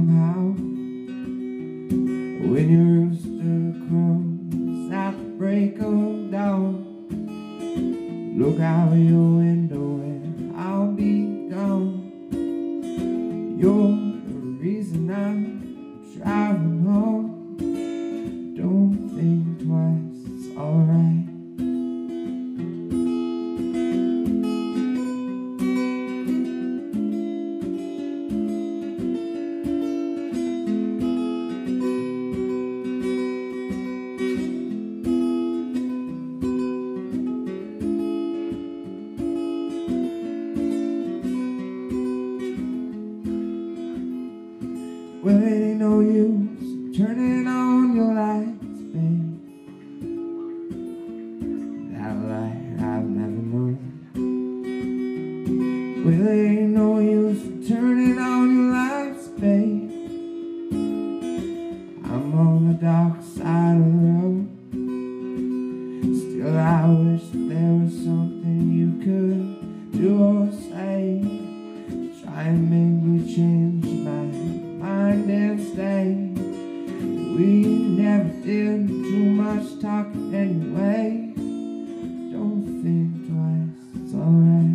somehow. When your rooster crows at the break of dawn, look out your window and I'll be gone. You're the reason I'm driving home. Don't think twice, it's alright. Well, it ain't no use turning on your lights, babe. That light I've never known. Well, it ain't no use turning on your lights, babe. I'm on the dark side of the road. Still, I wish there was something you could do or say to try and make me change my mind and stay. We never did too much talking anyway. Don't think twice, it's alright.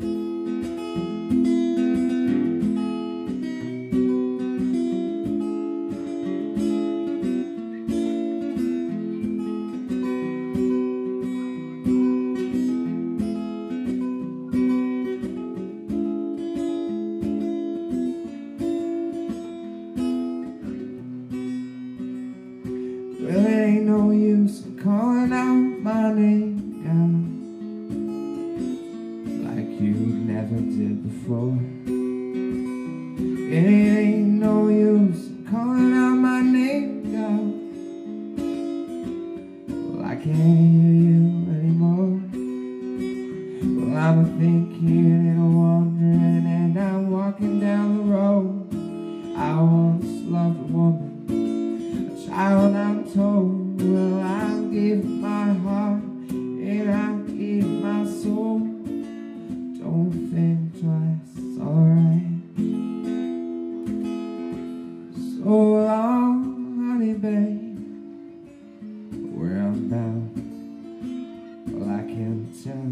Well, it ain't no use in calling out my name, girl, like you never did before. It ain't no use in calling out my name, girl. Well, I can't hear you anymore. Well, I'm thinking and I'm wondering, and I'm walking down the road. I once loved a woman, child, I'm told. Well, I give my heart and I give my soul. Don't think twice, it's alright. So long, honey, babe, where I'm bound, well, I can't tell.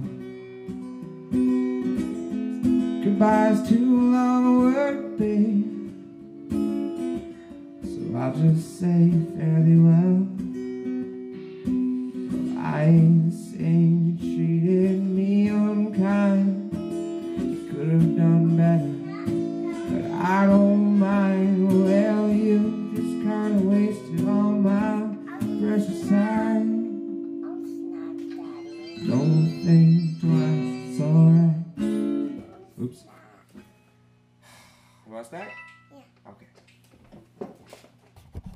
Goodbye's too long a word, babe, so I'll just say fairly well.